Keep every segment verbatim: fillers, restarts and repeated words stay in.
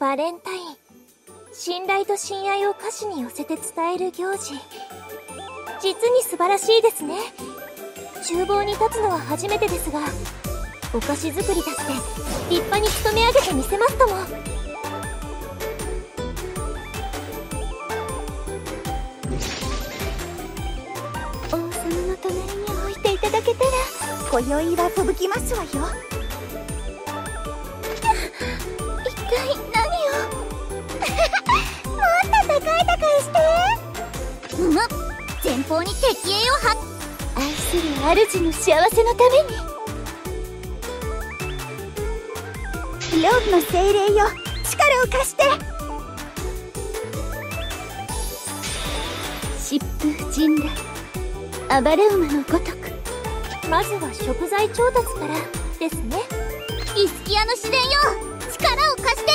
バレンタイン、信頼と親愛を歌詞に寄せて伝える行事。実に素晴らしいですね。厨房に立つのは初めてですが、お菓子作りだって立派に務め上げてみせますとも。 王様の隣に置いていただけたら今宵は吹雪きますわよ。一体何をもっと高い高いしてうむ、前方に敵影を張っ愛する主の幸せのために。ローブの精霊よ、力を貸して。疾風陣雷、暴れ馬のごとく。 まずは食材調達からですね。 イスキアの自然よ、力を貸して。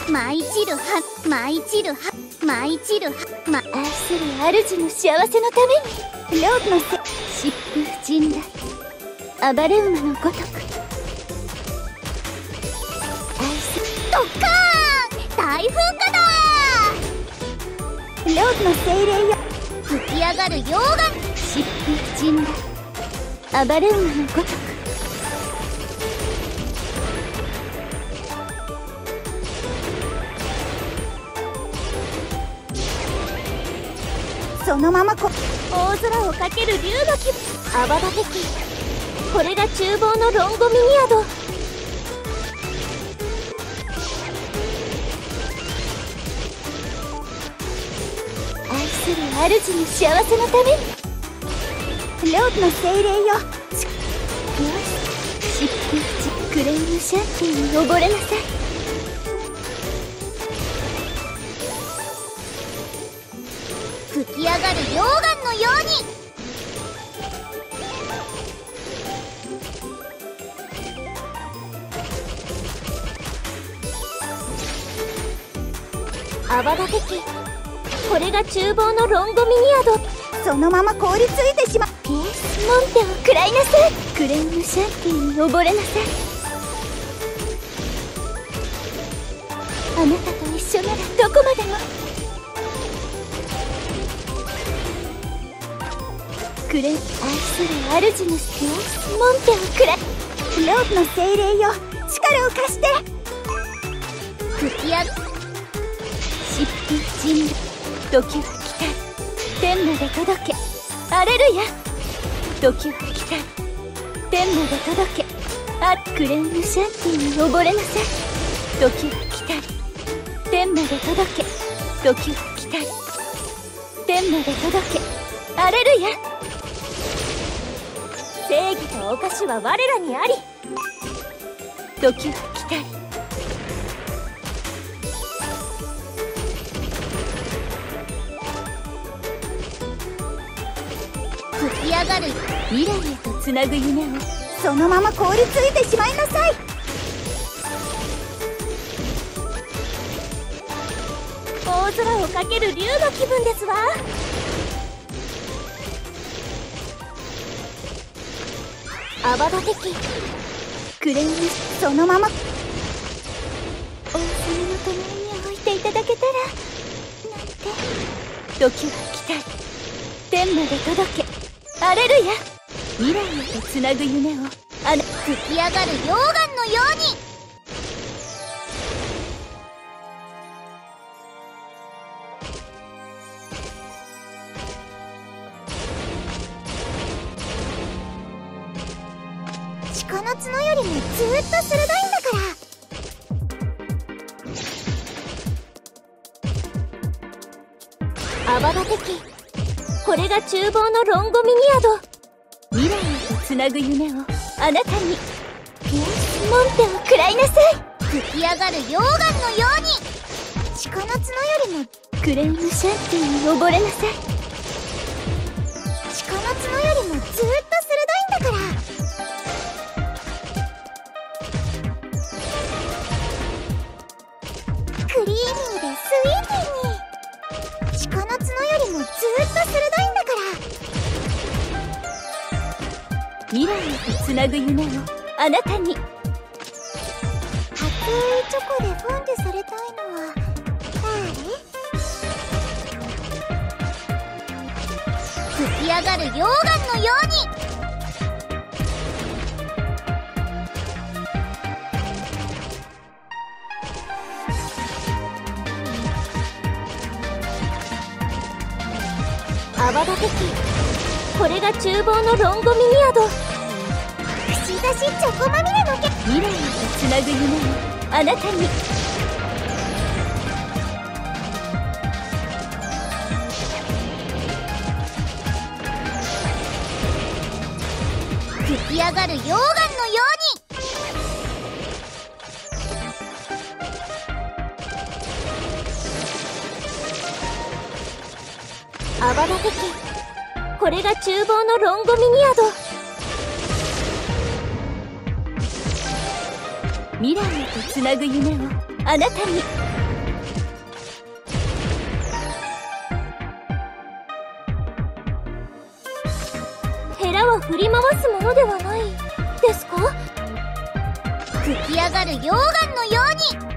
舞い散るは舞い散るは舞い散るはま愛する主の幸せのために。ローブのせ疾風陣雷、暴れ馬のごとく。ドッカーン、大噴火だ。ローズの精霊よ、吹き上がる溶岩。疾風陣雷、暴れ馬のごとく。そのままこ大空をかける竜の気分。泡立て器、これが厨房のロンゴミニアド。 愛する主の幸せのために。ローズの精霊よ、し疾風陣クレームシャンティーに溺れなさい。吹き上がる溶岩のように。 泡立て器、これが厨房のロンゴミニアド。 そのまま凍りついてしまう。ピエスモンテを食らいなさい。クレームシャンティーに溺れなさい。あなたと一緒ならどこまでも。クレ愛する主のピエスモンテを食らい。ローブの精霊よ、力を貸して。吹き上が疾風陣雷、時は来たる、天まで届け。アレルヤ、時は来たる、天まで届け。あクレームシャンティーに溺れなさい。時は来たる、天まで届け。時は来たる、天まで届け。アレルヤ、 正義とお菓子は我らにあり。 時は来たる。吹き上がる未来へとつなぐ夢をそのまま凍りついてしまいなさい。 大空をかける竜の気分ですわ。泡立て器、 クレームそのまま王様の隣に置いていただけたらなんて。時は来たる、天まで届け。アレルヤ、未来へとつなぐ夢をあな吹き上がる溶岩のように。鹿の角よりもずーっと鋭いんだから。泡立て器、これが厨房のロンゴミニアド。 未来へとつなぐ夢をあなたに。ピエスモンテを食らいなさい。吹き上がる溶岩のように。鹿の角よりもクレームシャンティーに溺れなさい。鹿の角よりもずーっと鋭いんだから。クリーミーでスイーティーに。鹿の角よりもずーっと鋭いんだから。未来へとつなぐ夢をあなたに。薄いチョコでフォンデされたいの。 がる溶岩のように。 泡立て器、これが厨房のロンゴミニアド。 串刺しチョコまみれのけ未来へとつなぐ夢をあなたに。 吹き上がる溶岩のように。 泡立て器、これが厨房のロンゴミニアド。未来へとつなぐ夢をあなたに。ヘラは振り回すものではないですか？ 吹き上がる溶岩のように。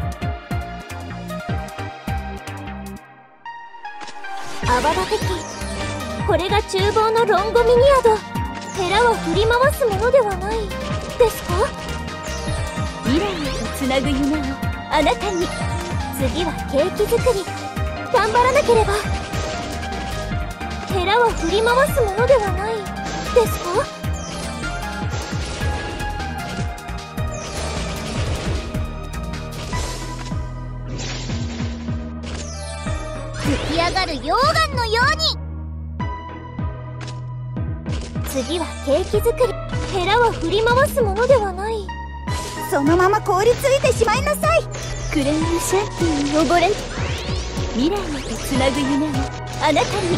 泡立て器、これが厨房のロンゴミニアド。ヘラは振り回すものではないですか？未来へとつなぐ夢をあなたに。次はケーキ作り、頑張らなければ。ヘラは振り回すものではないですか？ 吹き上がる溶岩のように。 次はケーキ作り、ヘラは振り回すものではない。 そのまま凍りついてしまいなさい。 クレームシャンティーに溺れ。未来へとつなぐ夢をあなたに。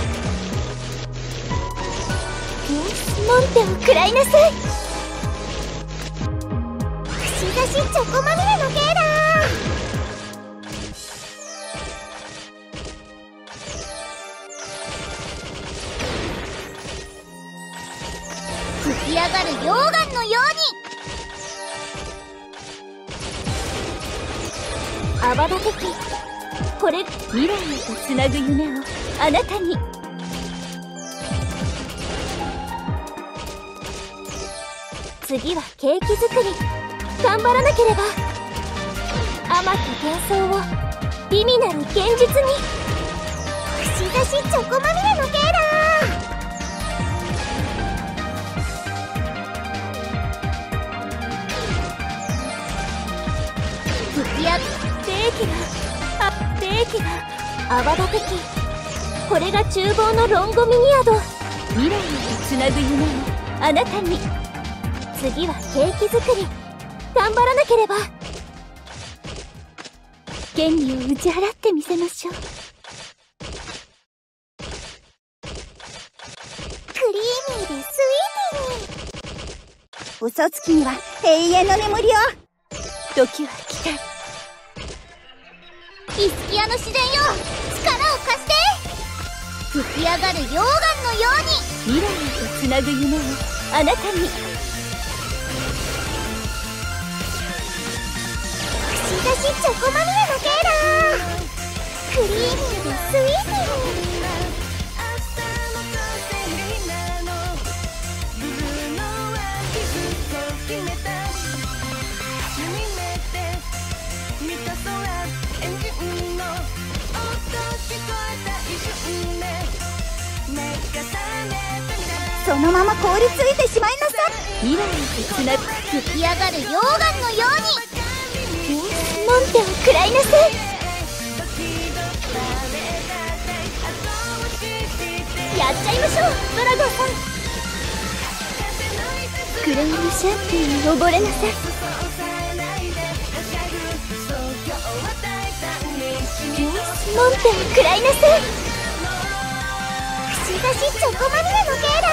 ピンスモンテを食らいなさい。 串刺しチョコまみれの系だ。吹き上がる溶岩のように。 泡立て器、これ未来へとつなぐ夢をあなたに。次はケーキ作り、頑張らなければ。甘き幻想を美味なる現実に。 串刺しチョコまみれの系だ。 吹き上がる冷気が、あ、冷気が。泡立て器、これが厨房のロンゴミニアド。未来へとつなぐ夢をあなたに。次はケーキ作り、頑張らなければ。原理を打ち払ってみせましょう。 クリーミーでスイーティーに。嘘つきには永遠の眠りを。 時は来た。 イスキアの自然よ、力を貸して。吹き上がる溶岩のように。 未来へとつなぐ夢をあなたに。 串刺しチョコまみれの系だ。クリーミーでスイーティーに。そのまま凍りついてしまいなさい。 未来へとつなぐ。 吹き上がる溶岩のように。 ピンスモンテを食らいなさい。やっちゃいましょう、ドラゴンさん。クレームシャンティーに溺れなさい。ピンスモンテを食らいなさい。 串刺しチョコまみれの系だ。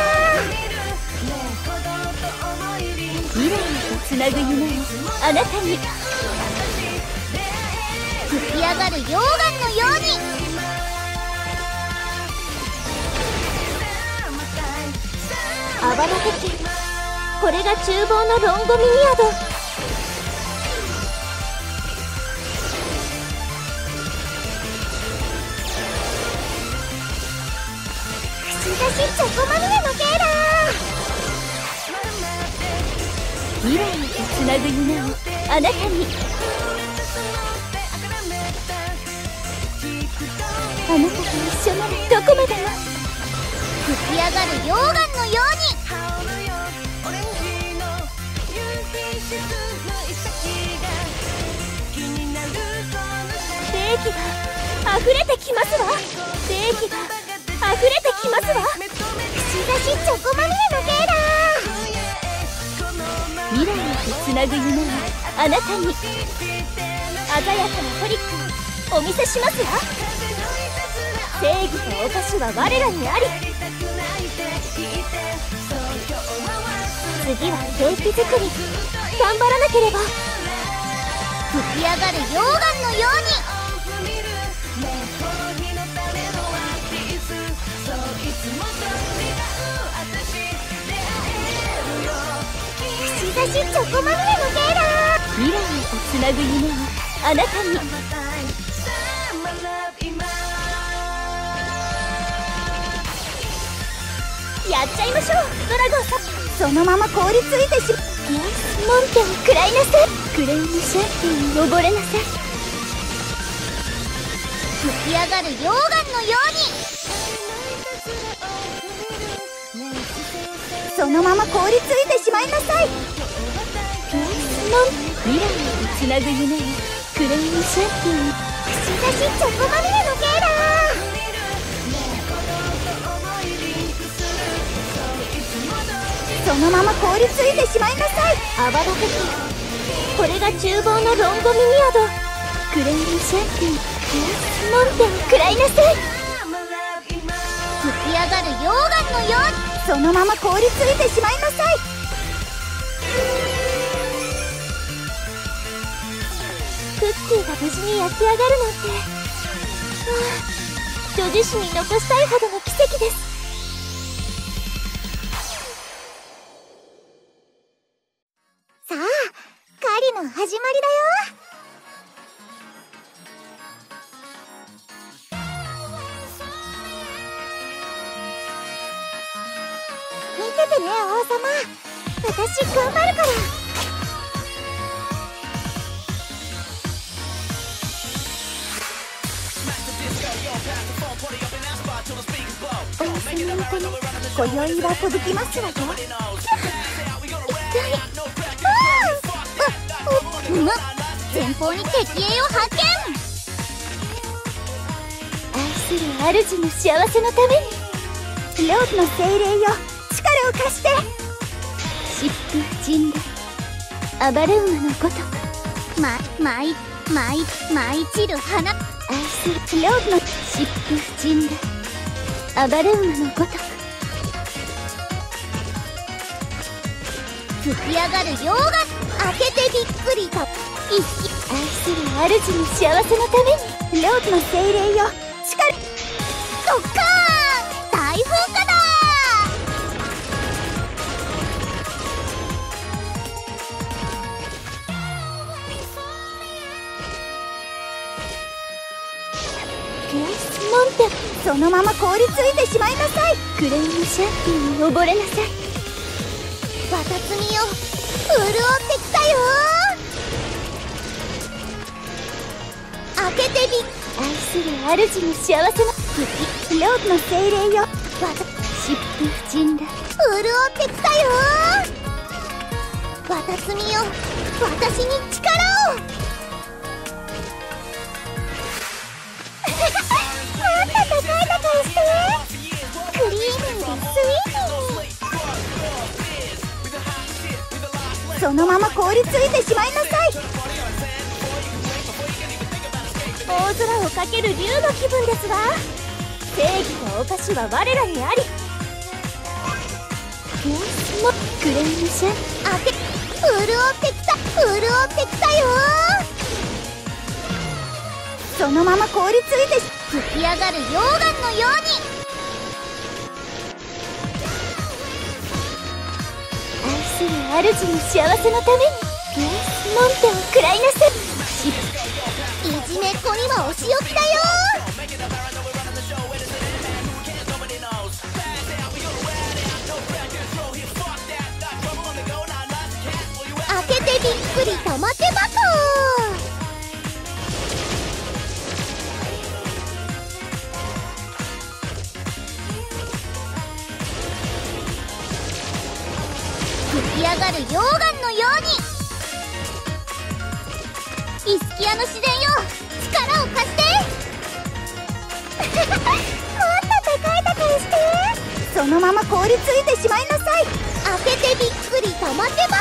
未来へとつなぐ夢をあなたに。 吹き上がる溶岩のように。 泡立て器、これが厨房のロンゴミニアド。 串刺ししチョコまみれのケーラー。 未来へとつなぐ夢をあなたに。あなたと一緒ならどこまでも。 吹き上がる溶岩のように。 霊気が溢れてきますわ。霊気が溢れてきますわ。 口出しチョコまみれのケーラー。未来へとつなぐ夢をあなたに。鮮やかなトリックをお見せしますわ。正義とお菓子は我らにあり。次はケーキ作り頑張らなければ。 吹き上がる溶岩のように。口出しチョコまみれのケーラー。 未来へとつなぐ夢をあなたに。やっちゃいましょうドラゴンさん。 そのまま凍りついてしまう。 ピアスモンテを食らいなさい。クレームシャンティーに溺れなさい。 吹き上がる溶岩のように。そのまま凍りついてしまいなさい。 ピアスモンテ。未来へとつなぐ夢をクレームシャンティーに。 口出しチョコまみれのケーラー。そのまま凍りついてしまいなさい。 泡立て器。これが厨房のロンゴミニアド。クレームシャンティー。ピアスモンテを食らいなさい。 吹き上がる溶岩のように。そのまま凍りついてしまいなさい。 クッキーが無事に焼き上がるなんて、ああ、女子誌に残したいほどの奇跡です。 さあ、狩りの始まりだよ。見ててね王様、私頑張るから。王様のため今宵は届きますわよ。む前方に敵兵を発見。 愛する主の幸せのために。 ローズの精霊よ、力を貸して。 疾風陣雷アバルーマのごとく。 ま、舞い、舞い、舞い散る花。 愛するローズの疾風陣雷アバルーマのごとく。 吹き上がる溶岩。開けてびっくりと一気。愛する主の幸せのために。 ローズの精霊よ、力。ドッカーン、大噴火だ。 ピアスモンテ。 そのまま凍りついてしまいなさい。 クレームシャンティーに溺れなさい。 バタツミよ、潤ってきたよ。開けてびっ。 愛する主の幸せのローズの精霊よ、 バタ疾風陣雷潤ってきたよ。バタツミよ、私に力を。もっと高い高いして。クリーミーでスイーティー。そのまま凍りついてしまいなさい。 大空をかける竜の気分ですわ。正義とお菓子は我らにあり。ピアスモクレームシャン。 あて、潤ってきた、潤ってきたよ。そのまま凍りついて吹き上がる溶岩のように。 愛する主の幸せのために。ピアスモンテを食らいなさい。 いじめっ子にはお仕置きだよ。 まってばこ吹き上がる溶岩のようにイスキアの自然よ力を貸してもっと高い高いしてそのまま凍りついてしまいなさい開けてびっくりたまってばこ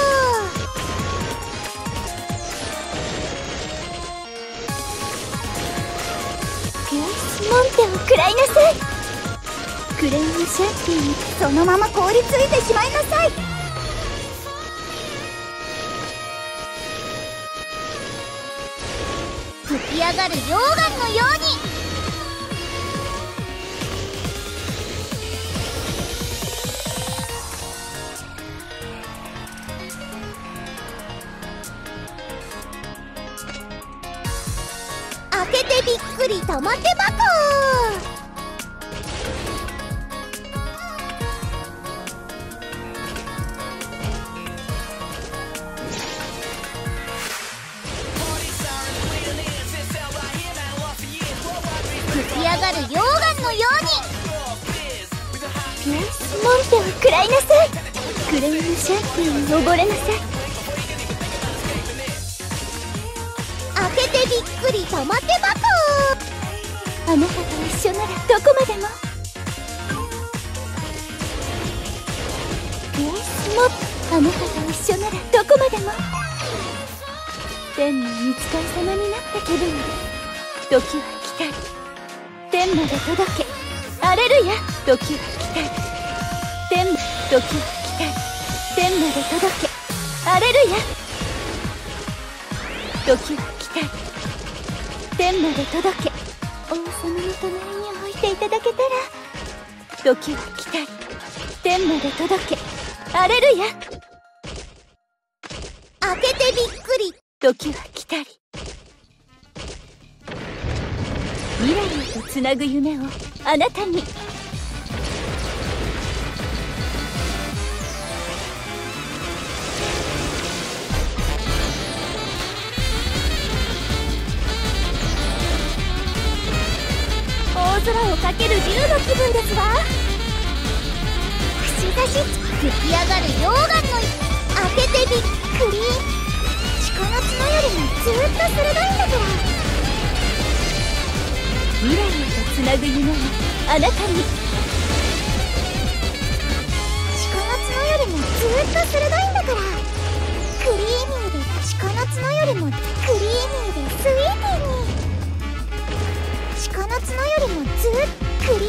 よしモンテを食らいなさいクレームシャッピーにそのまま凍りついてしまいなさい吹き上がる溶岩のように開けてびっくりたまってばこ吹き上がる溶岩のようによしモンテを食らいなさいクレームシャッピーに登れなさい開けてびっくりたまってばこあなたと一緒ならどこまでもよしもあなたと一緒ならどこまでも天の御使い様になった気分で時は来たり天まで届けアレルヤ時は来たり天ま時は来たり天まで届けアレルヤ時は来たり天まで届け王様の隣に置いていただけたら時は来たり天まで届けアレルヤ開けてびっくり時は来たり未来へとつなぐ夢をあなたに大空をかける竜の気分ですわ串刺し吹き上がる溶岩の開けてびっくり鹿の角よりもずーっと鋭いんだから未来へとつなぐ夢をあなたに鹿の角よりもずーっと鋭いんだからクリーミーで鹿の角よりもクリーミーでスイーティーに鹿の角よりもずっとクリーミーでスイーティーに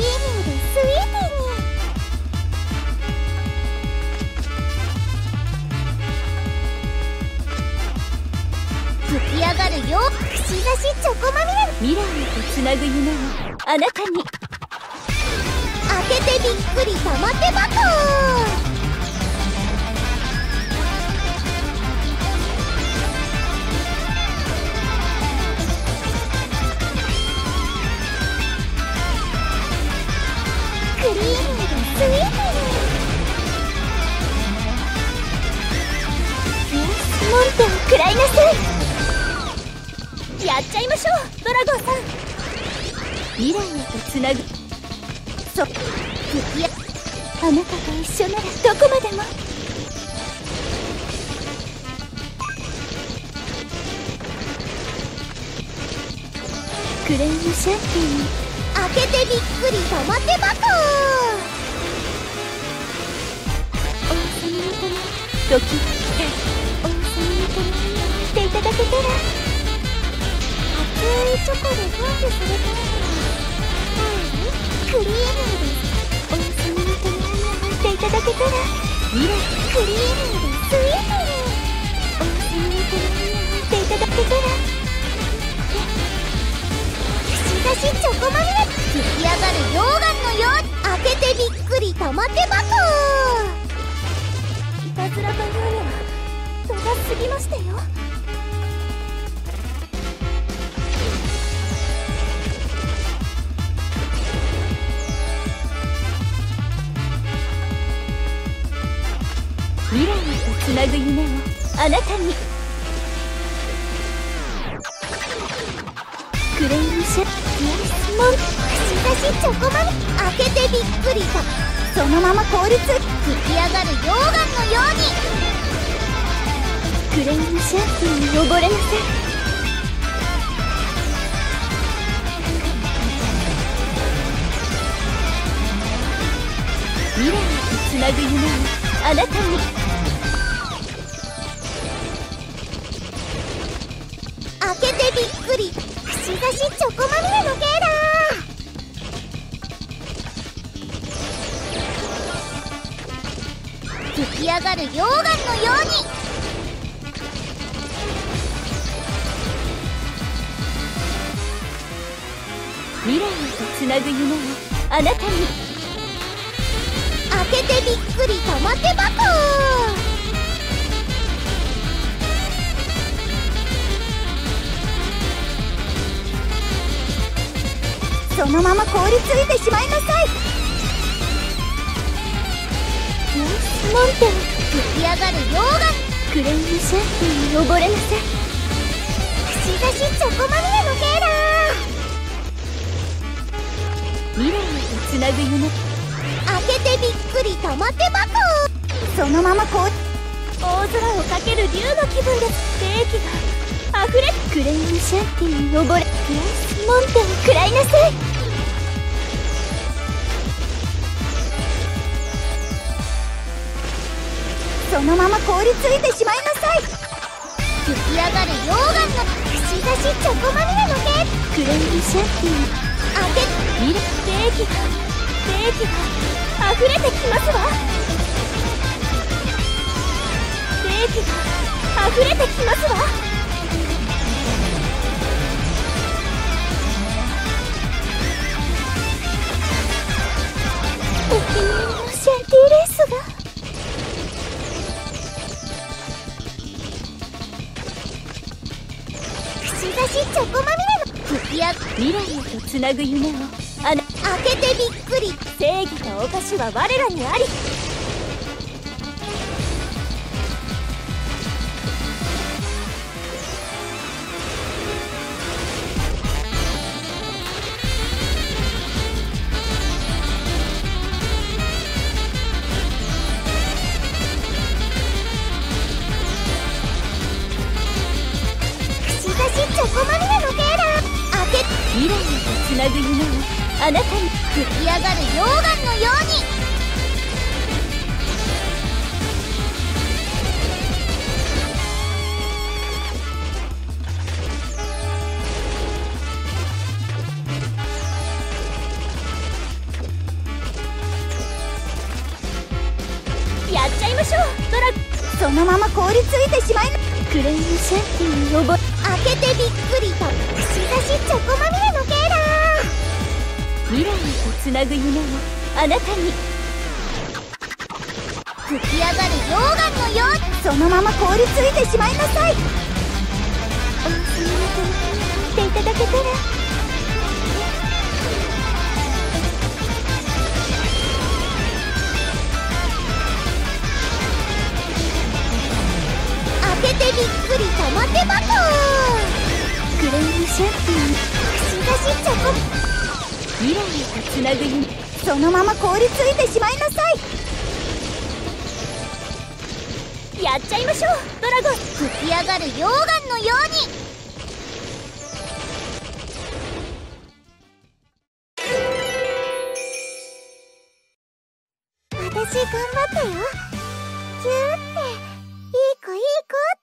吹き上がるよ串刺しチョコまみれ未来へとつなぐ夢をあなたに開けてびっくりたまってばこクリーミーでスイーティーによしモンテを食らいなさいやっちゃいましょうドラゴンさん未来へとつなぐそ吹きやあなたと一緒ならどこまでもクレームシャンティーに開けてびっくりたまってばこ王様のため時は来たり王様のためにしていただけたら熱いチョコでフォークされたらクリーミーです王様のために入っていただけたら未来クリーミーでスイートに王様のために入っていただけたら串刺しチョコまみれ吹き上がる溶岩のように開けてびっくりたまってばこいたずらというには度が過ぎましたよ未来へとつなぐ夢をあなたにクレイムシャモン串刺しチョコマミ開けてびっくりとそのまま凍りつ吹き上がる溶岩のようにクレイムシャンティーに溺れなさい未来へとつなぐ夢をあなたに開けてびっくり串刺しチョコまみれのゲーラー吹き上がる溶岩のように未来へとつなぐ夢をあなたに開けてびっくり玉手箱そのまま凍りついてしまいなさいモンテン吹き上がる溶岩クレイムシャンティーに溺れなさい串刺しチョコまみれのゲーラー未来へとつなぐ夢開けてびっくり玉手箱そのままこう大空をかける竜の気分です冷気があふれクレイムシャンティーに登れモンテを食らいなさいそのまま凍りついてしまいなさい吹き上がる溶岩の串刺しチョコまみれのゲークレイムシャンティー開け未来冷気が冷気が溢れてきますわ冷気が溢れてきますわお気に入りのシャンティーレースが串刺しチョコまみれの吹き上が未来へとつなぐ夢をあな開けてびっくり正義とお菓子は我らにあり串刺しチョコまみれのゲーラー開け未来へとつなぐ夢をあなたに吹き上がる溶岩のようにやっちゃいましょうドラそのまま凍りついてしまいなクレイムシャンティーに登開けてびっくりと串刺しチョコまみれのゲーラー未来へとつなぐ夢をあなたに吹き上がる溶岩のようにそのまま凍りついてしまいなさいおやすみなさいしていただけたら開けてびっくり玉手箱クレイムシャンティー串刺しチョコ未来へとつなぐ夢そのまま凍りついてしまいなさいやっちゃいましょうドラゴン吹き上がる溶岩のように私頑張ったよキューっていい子いい子